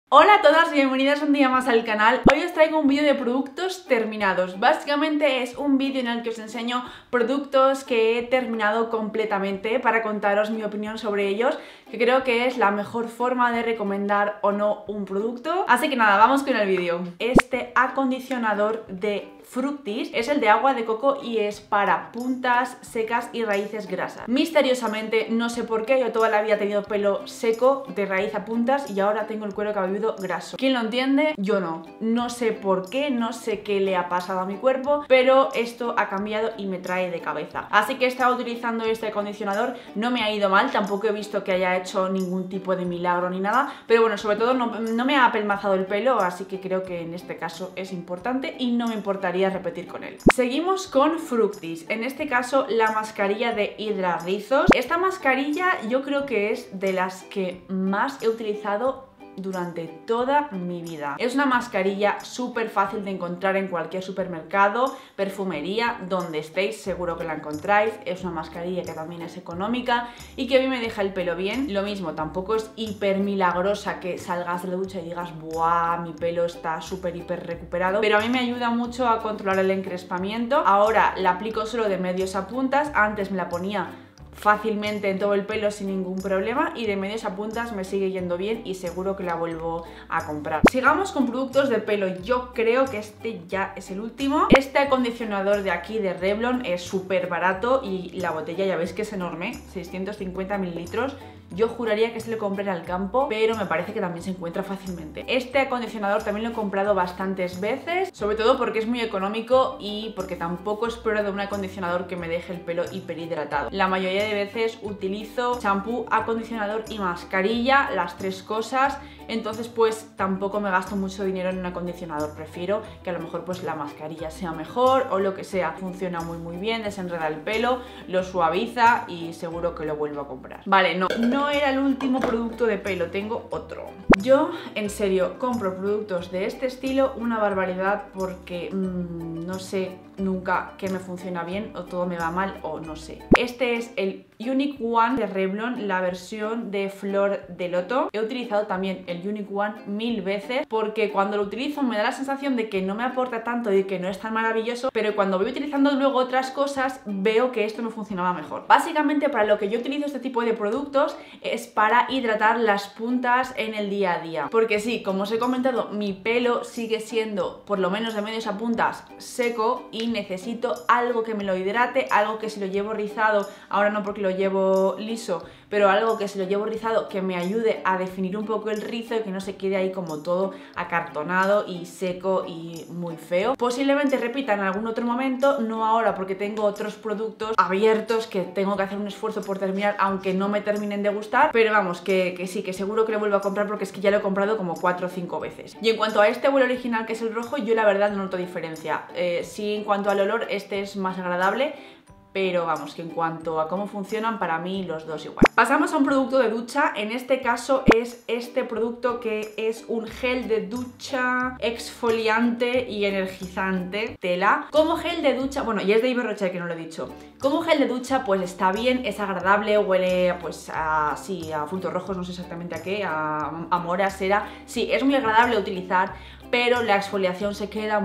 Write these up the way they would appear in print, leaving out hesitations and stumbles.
Hola a todas y bienvenidas un día más al canal. Hoy os traigo un vídeo de productos terminados. Básicamente es un vídeo en el que os enseño productos que he terminado completamente para contaros mi opinión sobre ellos, que creo que es la mejor forma de recomendar o no un producto. Así que nada, vamos con el vídeo. Este acondicionador de Fructis es el de agua de coco y es para puntas secas y raíces grasas. Misteriosamente, no sé por qué, yo toda la vida he tenido pelo seco de raíz a puntas y ahora tengo el cuero cabelludo graso. ¿Quién lo entiende? Yo no. No sé por qué, no sé qué le ha pasado a mi cuerpo, pero esto ha cambiado y me trae de cabeza. Así que he estado utilizando este acondicionador, no me ha ido mal, tampoco he visto que haya hecho ningún tipo de milagro ni nada, pero bueno, sobre todo no me ha apelmazado el pelo, así que creo que en este caso es importante y no me importaría repetir con él. Seguimos con Fructis, en este caso la mascarilla de Hydra Rizos. Esta mascarilla yo creo que es de las que más he utilizado durante toda mi vida. Es una mascarilla súper fácil de encontrar en cualquier supermercado, perfumería, donde estéis, seguro que la encontráis. Es una mascarilla que también es económica y que a mí me deja el pelo bien. Lo mismo, tampoco es hiper milagrosa que salgas de la ducha y digas ¡buah! Mi pelo está súper hiper recuperado, pero a mí me ayuda mucho a controlar el encrespamiento. Ahora la aplico solo de medios a puntas, antes me la ponía fácilmente en todo el pelo sin ningún problema y de medios a puntas me sigue yendo bien y seguro que la vuelvo a comprar. Sigamos con productos de pelo. Yo creo que este ya es el último. Este acondicionador de aquí de Revlon es súper barato y la botella ya veis que es enorme, 650 mililitros. Yo juraría que se lo compré al campo, pero me parece que también se encuentra fácilmente. Este acondicionador también lo he comprado bastantes veces, sobre todo porque es muy económico y porque tampoco espero de un acondicionador que me deje el pelo hiperhidratado. La mayoría de veces utilizo champú, acondicionador y mascarilla, las tres cosas. Entonces pues tampoco me gasto mucho dinero en un acondicionador, prefiero que a lo mejor pues la mascarilla sea mejor o lo que sea. Funciona muy bien, desenreda el pelo, lo suaviza y seguro que lo vuelvo a comprar. Vale, no era el último producto de pelo, tengo otro. Yo, en serio, compro productos de este estilo una barbaridad porque no sé nunca qué me funciona bien o todo me va mal o no sé. Este es el Unique One de Revlon, la versión de flor de loto. He utilizado también el Unique One 1000 veces porque cuando lo utilizo me da la sensación de que no me aporta tanto y que no es tan maravilloso, pero cuando voy utilizando luego otras cosas veo que esto me funcionaba mejor. Básicamente para lo que yo utilizo este tipo de productos es para hidratar las puntas en el día a día. Porque sí, como os he comentado, mi pelo sigue siendo, por lo menos de medios a puntas, seco y necesito algo que me lo hidrate, algo que si lo llevo rizado, ahora no porque lo llevo liso, pero algo que si lo llevo rizado que me ayude a definir un poco el rizo y que no se quede ahí como todo acartonado y seco y muy feo. Posiblemente repita en algún otro momento, no ahora porque tengo otros productos abiertos que tengo que hacer un esfuerzo por terminar, aunque no me terminen de gustar, pero vamos, que sí, que seguro que lo vuelvo a comprar porque es que ya lo he comprado como 4 o 5 veces. Y en cuanto a este huele original, que es el rojo, yo la verdad no noto diferencia. Sí, en cuanto al olor, este es más agradable, pero vamos, que en cuanto a cómo funcionan, para mí los dos igual. Pasamos a un producto de ducha, en este caso es este producto que es un gel de ducha exfoliante y energizante, tela. Como gel de ducha, bueno, y es de Yves Rocher, que no lo he dicho. Como gel de ducha pues está bien, es agradable, huele pues a, sí, a frutos rojos, no sé exactamente a qué, a mora, cera. Sí, es muy agradable de utilizar, pero la exfoliación se queda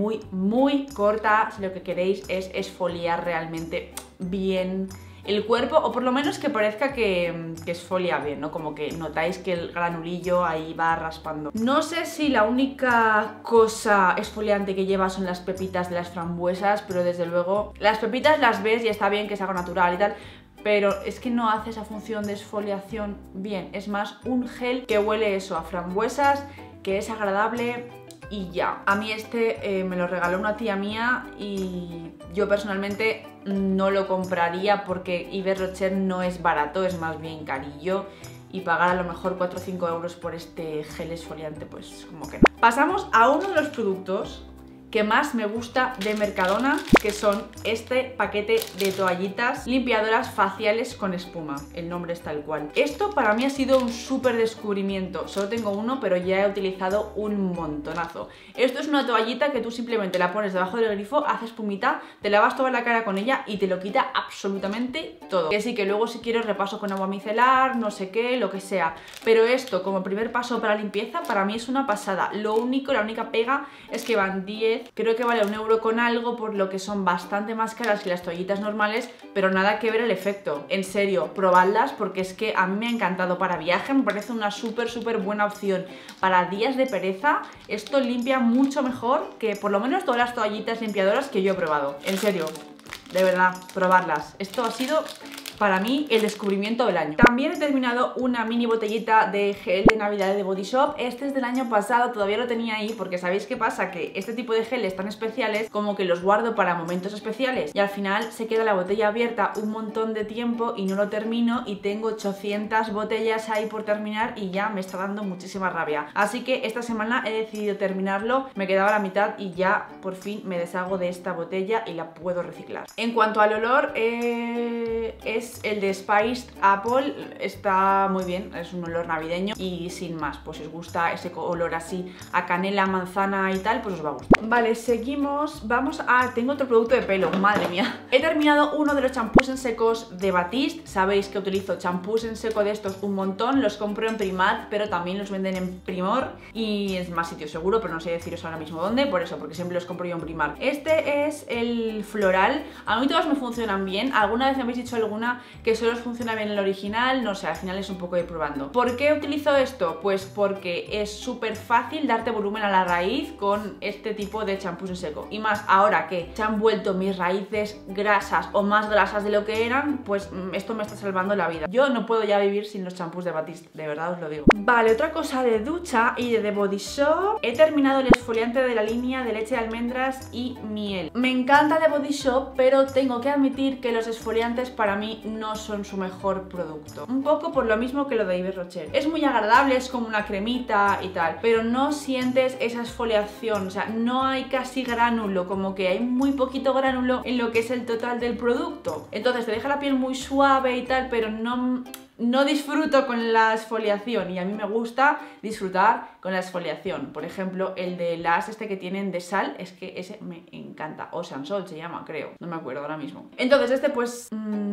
muy corta si lo que queréis es exfoliar realmente bien el cuerpo, o por lo menos que parezca que exfolia bien, ¿no? Como que notáis que el granulillo ahí va raspando. No sé si la única cosa exfoliante que lleva son las pepitas de las frambuesas, pero desde luego las pepitas las ves y está bien que es algo natural y tal, pero es que no hace esa función de exfoliación bien. Es más un gel que huele eso, a frambuesas, que es agradable y ya. A mí este me lo regaló una tía mía y yo personalmente no lo compraría porque Yves Rocher no es barato, es más bien carillo, y pagar a lo mejor 4 o 5 euros por este gel exfoliante pues como que no. Pasamos a uno de los productos que más me gusta de Mercadona, que son este paquete de toallitas limpiadoras faciales con espuma. El nombre es tal cual. Esto para mí ha sido un súper descubrimiento. Solo tengo uno, pero ya he utilizado un montonazo. Esto es una toallita que tú simplemente la pones debajo del grifo, haces espumita, te lavas toda la cara con ella y te lo quita absolutamente todo. Que sí, que luego si quieres repaso con agua micelar, no sé qué, lo que sea. Pero esto como primer paso para limpieza para mí es una pasada. La única pega es que van 10, creo que vale 1 euro con algo, por lo que son bastante más caras que las toallitas normales, pero nada que ver el efecto. En serio, probadlas porque es que a mí me ha encantado para viaje, me parece una súper buena opción. Para días de pereza, esto limpia mucho mejor que por lo menos todas las toallitas limpiadoras que yo he probado. En serio, de verdad, probarlas. Esto ha sido para mí el descubrimiento del año. También he terminado una mini botellita de gel de Navidad de Body Shop. Este es del año pasado, todavía lo tenía ahí porque ¿sabéis qué pasa? Que este tipo de geles tan especiales como que los guardo para momentos especiales y al final se queda la botella abierta un montón de tiempo y no lo termino y tengo 800 botellas ahí por terminar y ya me está dando muchísima rabia. Así que esta semana he decidido terminarlo, me quedaba la mitad y ya por fin me deshago de esta botella y la puedo reciclar. En cuanto al olor, es el de Spiced Apple, está muy bien, es un olor navideño y sin más, pues si os gusta ese olor así a canela, manzana y tal, pues os va a gustar. Vale, seguimos, vamos a... tengo otro producto de pelo, madre mía. He terminado uno de los champús en secos de Batiste, sabéis que utilizo champús en seco de estos un montón, los compro en Primark, pero también los venden en Primor y es más sitio seguro, pero no sé deciros ahora mismo dónde, por eso, porque siempre los compro yo en Primark. Este es el floral, a mí todos me funcionan bien, alguna vez me habéis dicho alguna que solo os funciona bien el original, no sé, al final es un poco ir probando. ¿Por qué utilizo esto? Pues porque es súper fácil darte volumen a la raíz con este tipo de champús en seco. Y más ahora que se han vuelto mis raíces grasas o más grasas de lo que eran, pues esto me está salvando la vida. Yo no puedo ya vivir sin los champús de Batiste, de verdad os lo digo. Vale, otra cosa de ducha y de The Body Shop. He terminado el exfoliante de la línea de leche de almendras y miel. Me encanta The Body Shop, pero tengo que admitir que los exfoliantes para mí no son su mejor producto. Un poco por lo mismo que lo de Yves Rocher. Es muy agradable, es como una cremita y tal, pero no sientes esa exfoliación, o sea, no hay casi gránulo, como que hay muy poquito gránulo en lo que es el total del producto. Entonces te deja la piel muy suave y tal, pero no disfruto con la exfoliación y a mí me gusta disfrutar con la exfoliación. Por ejemplo, el de las que tienen de sal, es que ese me encanta. Ocean Salt se llama, creo. No me acuerdo ahora mismo. Entonces este pues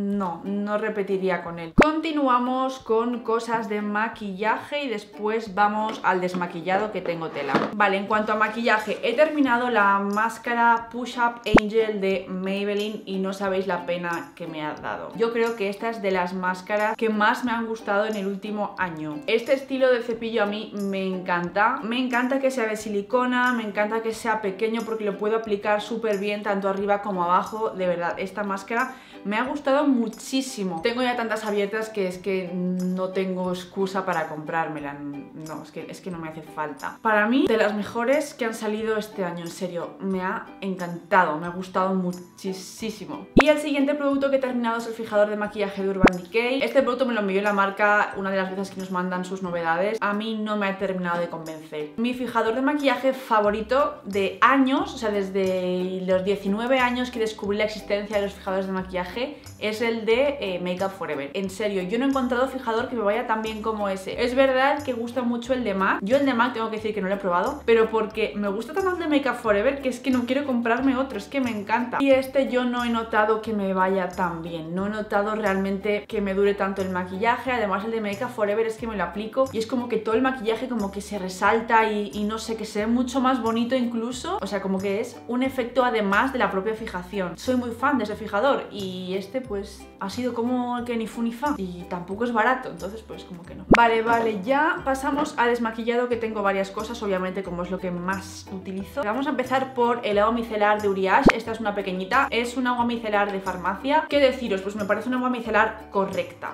no repetiría con él. Continuamos con cosas de maquillaje y después vamos al desmaquillado que tengo tela. Vale, en cuanto a maquillaje, he terminado la máscara Push Up Angel de Maybelline y no sabéis la pena que me ha dado. Yo creo que esta es de las máscaras que más me han gustado en el último año. Este estilo de cepillo a mí me encanta. Me encanta que sea de silicona, me encanta que sea pequeño porque lo puedo aplicar súper bien tanto arriba como abajo. De verdad, esta máscara me ha gustado muchísimo. Tengo ya tantas abiertas que es que no tengo excusa para comprármela. No, es que no me hace falta. Para mí, de las mejores que han salido este año, en serio, me ha encantado, me ha gustado muchísimo. Y el siguiente producto que he terminado es el fijador de maquillaje de Urban Decay. Este producto me lo envió la marca una de las veces que nos mandan sus novedades. A mí no me ha terminado de convencer. Mi fijador de maquillaje favorito de años, o sea, desde los 19 años que descubrí la existencia de los fijadores de maquillaje, es el de Make Up For Ever. En serio, yo no he encontrado fijador que me vaya tan bien como ese. Es verdad que gusta mucho el de MAC. Yo el de MAC tengo que decir que no lo he probado, pero porque me gusta tanto el de Make Up For Ever que es que no quiero comprarme otro, es que me encanta. Y este yo no he notado que me vaya tan bien, no he notado realmente que me dure tanto el maquillaje. Además el de Make Up For Ever es que me lo aplico y es como que todo el maquillaje como que se resalta y no sé, que se ve mucho más bonito incluso. O sea, como que es un efecto además de la propia fijación. Soy muy fan de ese fijador y este pues ha sido como que ni fu ni fa y tampoco es barato, entonces pues como que no. Vale, ya pasamos a desmaquillado, que tengo varias cosas, obviamente, como es lo que más utilizo. Vamos a empezar por el agua micelar de Uriage. Esta es una pequeñita, es un agua micelar de farmacia. ¿Qué deciros? Pues me parece una agua micelar correcta, sin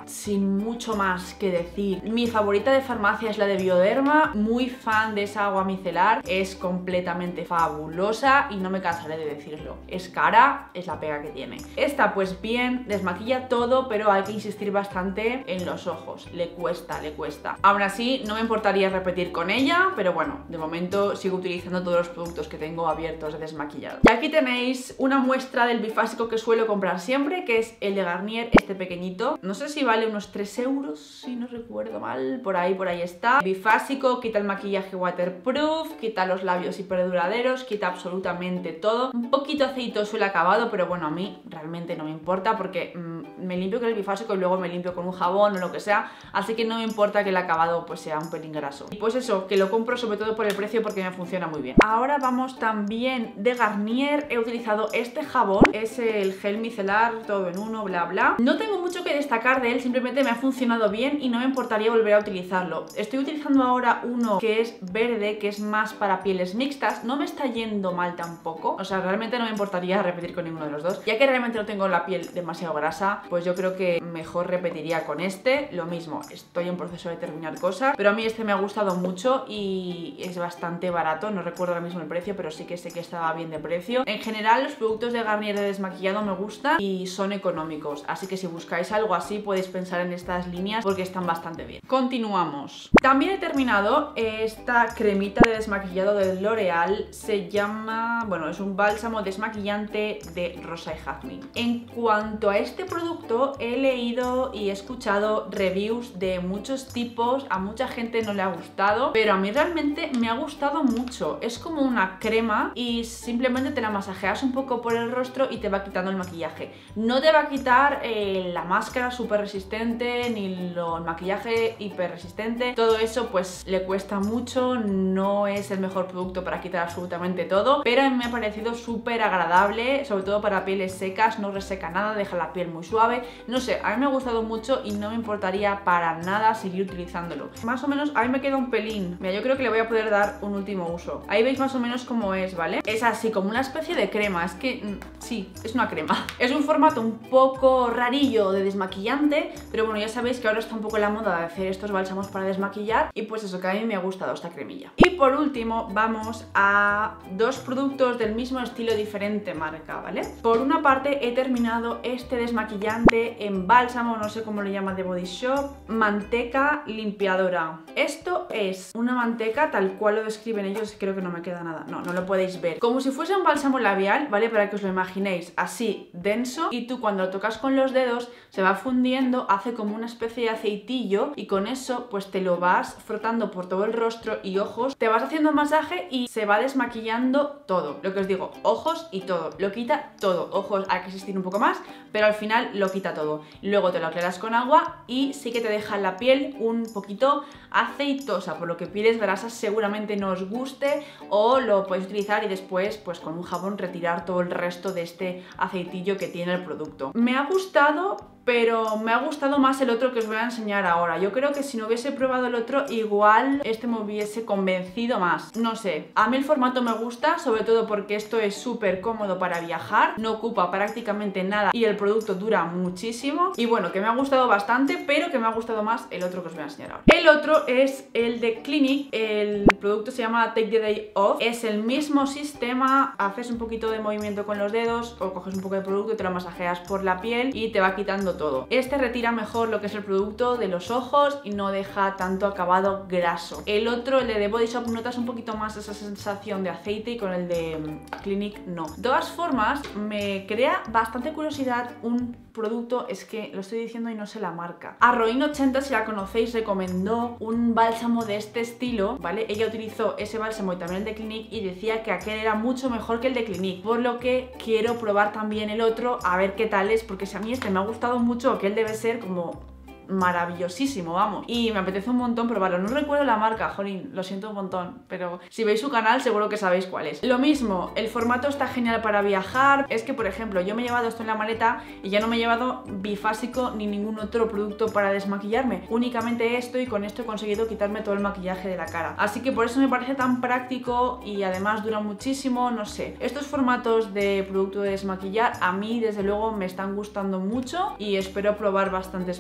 mucho más que decir. Mi favorita de farmacia es la de Bioderma, muy fan de esa agua micelar, es completamente fabulosa y no me cansaré de decirlo. Es cara, es la pega que tiene. Esta pues bien, desmaquilla todo, pero hay que insistir bastante en los ojos, le cuesta, le cuesta. Aún así no me importaría repetir con ella, pero bueno, de momento sigo utilizando todos los productos que tengo abiertos de desmaquillado. Y aquí tenéis una muestra del bifásico que suelo comprar siempre, que es el de Garnier, este pequeñito. No sé si vale unos 3 euros, si no recuerdo mal, por ahí está. Bifásico, quita el maquillaje waterproof, quita los labios hiperduraderos, quita absolutamente todo. Un poquito aceitoso el acabado, pero bueno, a mí realmente no me importa porque me limpio con el bifásico y luego me limpio con un jabón o lo que sea, así que no me importa que el acabado pues sea un pelín graso. Y pues eso, que lo compro sobre todo por el precio porque me funciona muy bien. Ahora vamos también de Garnier. He utilizado este jabón, es el gel micelar, todo en uno, bla bla. No tengo mucho que destacar de él, simplemente me ha funcionado bien y no me importaría volver a utilizarlo. Estoy utilizando ahora uno que es verde, que es más para pieles mixtas. No me está yendo mal tampoco, o sea, realmente no me importaría repetir con ninguno de los dos. Ya que realmente no tengo la piel demasiado grasa, pues yo creo que mejor repetiría con este. Lo mismo, estoy en proceso de terminar cosas, pero a mí este me ha gustado mucho y es bastante barato. No recuerdo ahora mismo el precio, pero sí que sé que estaba bien de precio. En general los productos de Garnier de desmaquillado me gustan y son económicos, así que si buscáis algo así podéis pensar en estas líneas porque están bastante bien. Continuamos. También he terminado esta cremita de desmaquillado de L'Oreal. Se llama, bueno, es un bálsamo desmaquillante de rosa y jazmín. En cuanto a este producto, he leído y he escuchado reviews de muchos tipos. A mucha gente no le ha gustado, pero a mí realmente me ha gustado mucho. Es como una crema y simplemente te la masajeas un poco por el rostro y te va quitando el maquillaje. No te va a quitar la máscara súper resistente ni el maquillaje hiper resistente. Todo eso pues le cuesta mucho, no es el mejor producto para quitar absolutamente todo, pero me ha parecido súper agradable, sobre todo para pieles secas, no reseca nada, deja la piel muy suave. No sé, a mí me ha gustado mucho y no me importaría para nada seguir utilizándolo. Más o menos a mí me queda un pelín. Mira, yo creo que le voy a poder dar un último uso. Ahí veis más o menos cómo es, ¿vale? Es así, como una especie de crema. Es que, sí, es una crema. Es un formato un poco rarillo de desmaquillante, pero bueno, ya sabéis que ahora está un poco la moda de hacer estos bálsamos para desmaquillar y pues eso, que a mí me ha gustado esta cremilla. Y por último vamos a dos productos del mismo estilo, diferente marca, ¿vale? Por una parte he terminado este desmaquillante en bálsamo, no sé cómo lo llama, de Body Shop, manteca limpiadora. Esto es una manteca tal cual lo describen ellos, creo que no me queda nada, no lo podéis ver. Como si fuese un bálsamo labial, ¿vale? Para que os lo imaginéis así, denso, y tú cuando lo tocas con los dedos se va fundiendo, hace como una especie de aceitillo y con eso pues te lo vas frotando por todo el rostro y ojos, te vas haciendo masaje y se va desmaquillando todo. Lo que os digo, ojos y todo, lo quita todo. Ojos hay que existir un poco más, pero al final lo quita todo. Luego te lo aclaras con agua y sí que te deja la piel un poquito aceitosa, por lo que pieles grasas seguramente no os guste, o lo podéis utilizar y después pues con un jabón retirar todo el resto de este aceitillo que tiene el producto. Me ha gustado, pero me ha gustado más el otro que os voy a enseñar ahora. Yo creo que si no hubiese probado el otro, igual este me hubiese convencido más. No sé, a mí el formato me gusta, sobre todo porque esto es súper cómodo para viajar, no ocupa prácticamente nada y el producto dura muchísimo. Y bueno, que me ha gustado bastante, pero que me ha gustado más el otro que os voy a enseñar ahora. El otro es el de Clinique, el producto se llama Take the Day Off. Es el mismo sistema, haces un poquito de movimiento con los dedos o coges un poco de producto y te lo masajeas por la piel y te va quitando todo. Este retira mejor lo que es el producto de los ojos y no deja tanto acabado graso. El otro, el de Body Shop, notas un poquito más esa sensación de aceite y con el de Clinique no. De todas formas, me crea bastante curiosidad un producto, es que lo estoy diciendo y no sé la marca. Arroin80, si la conocéis, recomendó un bálsamo de este estilo, ¿vale? Ella utilizó ese bálsamo y también el de Clinique y decía que aquel era mucho mejor que el de Clinique, por lo que quiero probar también el otro a ver qué tal es, porque si a mí este me ha gustado mucho, que él debe ser como maravillosísimo, vamos, y me apetece un montón probarlo. No recuerdo la marca, jolín, lo siento un montón, pero si veis su canal seguro que sabéis cuál es. Lo mismo, el formato está genial para viajar. Es que, por ejemplo, yo me he llevado esto en la maleta y ya no me he llevado bifásico ni ningún otro producto para desmaquillarme, únicamente esto, y con esto he conseguido quitarme todo el maquillaje de la cara, así que por eso me parece tan práctico y además dura muchísimo. No sé, estos formatos de producto de desmaquillar a mí desde luego me están gustando mucho y espero probar bastantes más para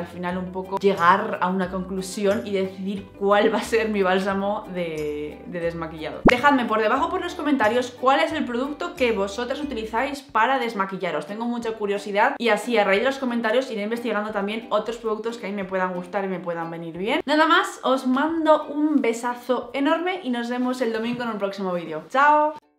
al final un poco llegar a una conclusión y decidir cuál va a ser mi bálsamo de desmaquillado. Dejadme por debajo por los comentarios cuál es el producto que vosotras utilizáis para desmaquillaros. Tengo mucha curiosidad y así a raíz de los comentarios iré investigando también otros productos que a mí me puedan gustar y me puedan venir bien. Nada más, os mando un besazo enorme y nos vemos el domingo en un próximo vídeo. ¡Chao!